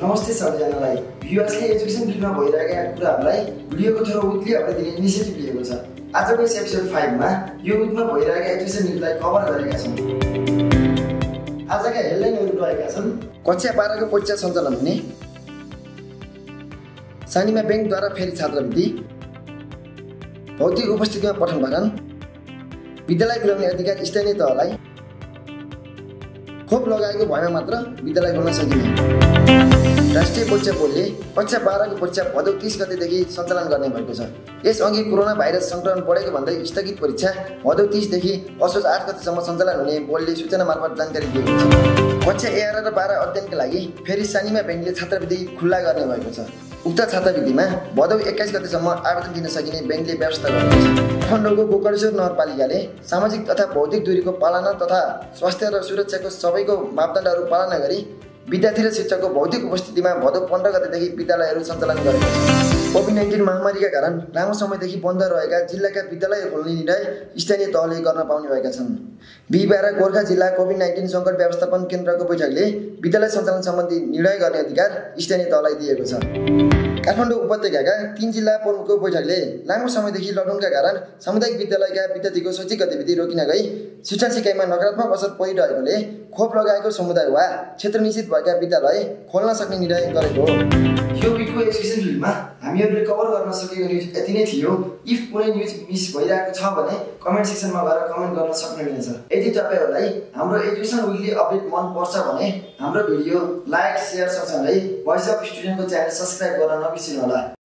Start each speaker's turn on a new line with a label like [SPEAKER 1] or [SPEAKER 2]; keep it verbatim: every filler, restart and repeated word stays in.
[SPEAKER 1] नमस्ते सबैजनालाई। भ्युअर्सले एजुकेसन फिल्डमा भइरहेका कुराहरूलाई भिडियोको थ्रू विकली अपडेट दिने इनिसिएटिभ लिएको छ। आजको यस एपिसोड पाँच मा यो विकमा भइरहेका एजुकेसन न्युजलाई कभर गरेका छौँ। आजका हेडलाइनहरू रहेका छन्। कक्षा बाह्र को परीक्षा सञ्चालन हुने, सानीमा ब्याङ्कद्वारा फेरि छात्रवृत्ति, भौतिक उपस्थितिमा पठन पाठन, विद्यालय खुलाउने अधिकार स्थानीय तहलाई, खोप लगाएको भएमा मात्र विद्यालय खोल्न सकिने, राष्ट्रिय परीक्षा बोर्डले कक्षा बाह्र को परीक्षा भदौ तीस गतेदेखि सञ्चालन गर्ने भएको छ। यसअघि कोरोना भाइरस संक्रमण बढेको भन्दै स्थगित परीक्षा भदौ तीस देखि असोज आठ गतेसम्म सञ्चालन हुने बोर्डले सूचना मार्फत जानकारी दिएको छ। कक्षा एघार र बाह्र अध्ययनका लागि फेरि सानीमा ब्याङ्कले छात्रवृत्ति खुल्ला गर्ने भएको छ। उक्त छात्रवृत्तिमा भदौ एक्काइस गतेसम्म आवेदन दिन सकिने ब्याङ्कले व्यवस्था गरेको छ। काठमाडौँको गोकर्णेश्वर नगरपालिकाले सामाजिक तथा भौतिक दूरीको पालना तथा स्वास्थ्य र सुरक्षाको सबैको मापदण्डहरू पालना गरी विद्यार्थी र शिक्षकको भौतिक उपस्थितिमा भदौ पन्ध्र गतेदेखि विद्यालयहरू सञ्चालन गरेको छ। कोभिड नाइन्टिन महामारीका कारण लामो समयदेखि बन्द रहेका जिल्लाका विद्यालय खोल्ने निर्णय स्थानीय तहले गर्न पाउने भएका छन्। बिहिबार गोर्खा जिल्ला कोभिड नाइन्टिन सङ्कट व्यवस्थापन केन्द्रको बैठकले विद्यालय सञ्चालन सम्बन्धी निर्णय गर्ने अधिकार स्थानीय तहलाई दिएको छ। काठमाडौँ उपत्यकाका तीन जिल्ला प्रमुखको बैठकले लामो समयदेखि लकडाउनका कारण सामुदायिक विद्यालयका विद्यार्थीको शैक्षिक गतिविधि रोकिन गई शिक्षा सिकाइमा नकारात्मक असर परिरहेकोले खोप लगाएको समुदाय वा क्षेत्र निश्चित भएका विद्यालय खोल्न सक्ने निर्णय गरेको हो। यो विकको एजुकेसन फिल्डमा हामीहरूले कभर गर्न सकेको न्युज यति नै थियो। इफ कुनै न्युज मिस भइरहेको छ भने कमेन्ट सेक्सनमा गएर कमेन्ट गर्न सक्नुहुनेछ। यदि तपाईँहरूलाई हाम्रो एजुकेसन विकली अपडेट मन पर्छ भने हाम्रो भिडियो लाइक, सेयर सँगसँगै भोइस अफ स्टुडेन्टको च्यानल सब्स्क्राइब गर्न नबिर्सिनु होला।